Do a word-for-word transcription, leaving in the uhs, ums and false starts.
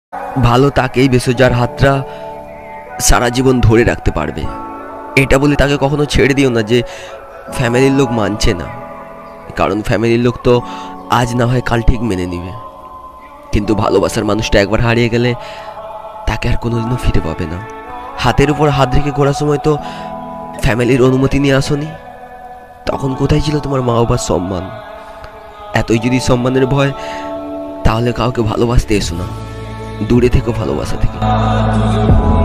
ভালো তাকেই বেসো যার হাতটা সারা জীবন ধরে রাখতে পারবে। এটা বলে তাকে কখনো ছেড়ে দিও না যে ফ্যামিলির লোক মানছে না, কারণ ফ্যামিলির লোক তো আজ না হয় কাল ঠিক মেনে নিবে, কিন্তু ভালোবাসার মানুষটা একবার হারিয়ে গেলে তাকে আর কোনোদিনও ফিরে পাবে না। হাতের উপর হাত রেখে ঘোরার সময় তো ফ্যামিলির অনুমতি নিয়ে আসোনি, তখন কোথায় ছিল তোমার মা বাবার সম্মান? এতই যদি সম্মানের ভয়, তাহলে কাউকে ভালোবাসতে এসো না, দূরে থেকো ভালোবাসা থেকে।